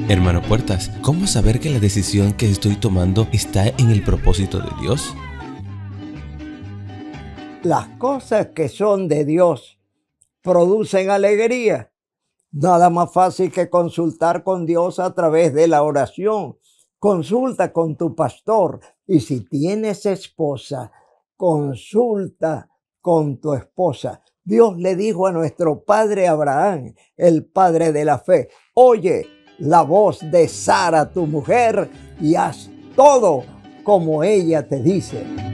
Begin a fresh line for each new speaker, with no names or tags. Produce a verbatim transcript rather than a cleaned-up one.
Hermano Puertas, ¿cómo saber que la decisión que estoy tomando está en el propósito de Dios?
Las cosas que son de Dios producen alegría. Nada más fácil que consultar con Dios a través de la oración. Consulta con tu pastor. Y si tienes esposa, consulta con tu esposa. Dios le dijo a nuestro padre Abraham, el padre de la fe: oye la voz de Sara, tu mujer, y haz todo como ella te dice.